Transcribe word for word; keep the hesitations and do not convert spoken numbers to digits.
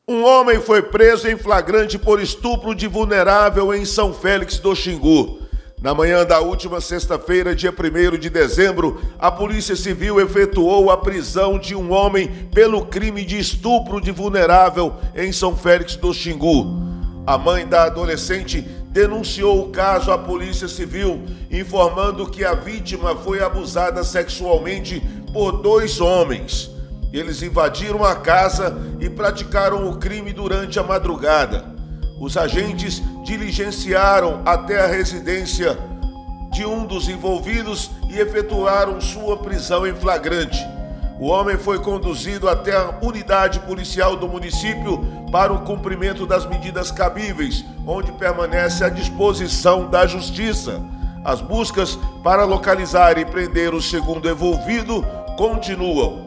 Um homem foi preso em flagrante por estupro de vulnerável em São Félix do Xingu. Na manhã da última sexta-feira, dia primeiro de dezembro, a Polícia Civil efetuou a prisão de um homem pelo crime de estupro de vulnerável em São Félix do Xingu. A mãe da adolescente denunciou o caso à Polícia Civil, informando que a vítima foi abusada sexualmente por dois homens. Eles invadiram a casa e praticaram o crime durante a madrugada. Os agentes diligenciaram até a residência de um dos envolvidos e efetuaram sua prisão em flagrante. O homem foi conduzido até a unidade policial do município para o cumprimento das medidas cabíveis, onde permanece à disposição da Justiça. As buscas para localizar e prender o segundo envolvido continuam.